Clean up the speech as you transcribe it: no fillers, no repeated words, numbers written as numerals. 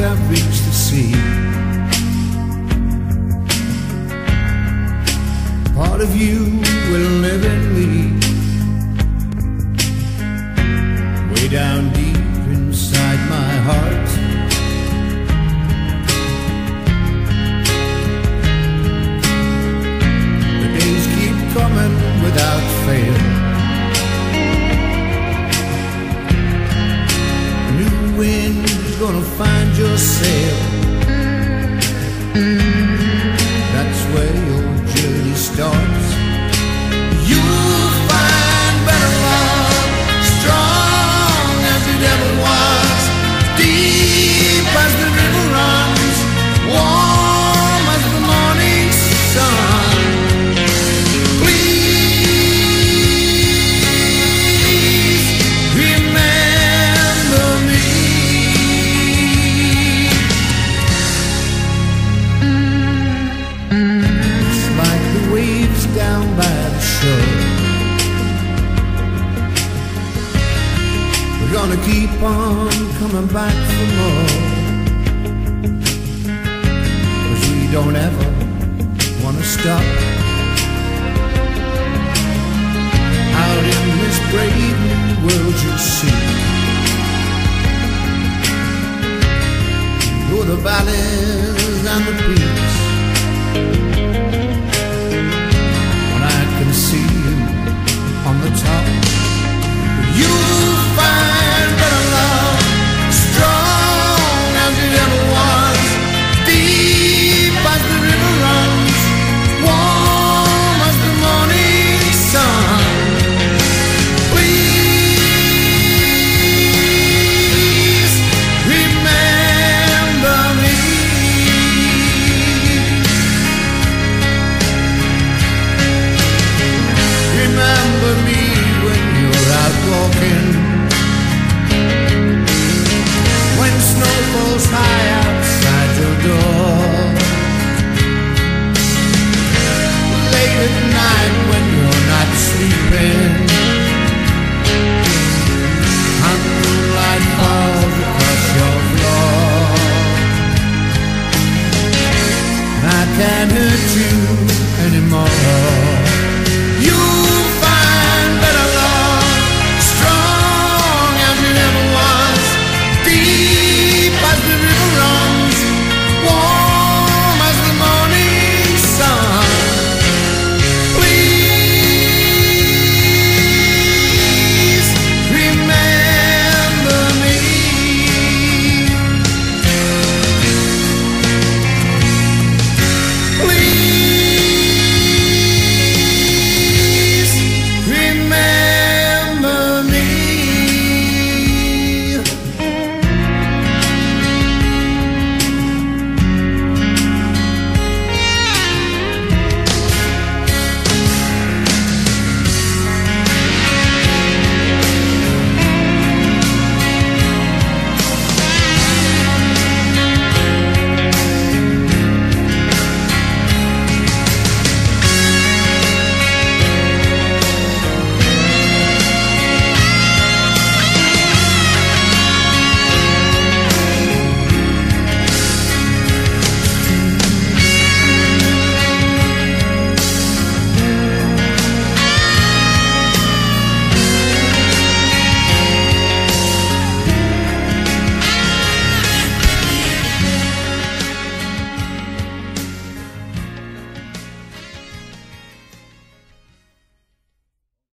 I've reached the sea. Part of you will live in me, way down deep inside my heart. The days keep coming without fail. A new wind is gonna find your sail. That's where your journey starts. You'll find better love, strong as it ever was, deep as the river runs, warm as the morning sun. Please remember me. It's like the waves down by the shore. We're gonna keep on coming back for more, 'cause we don't ever wanna stop. Out in this brave new world you'll see, through the valleys and the peaks,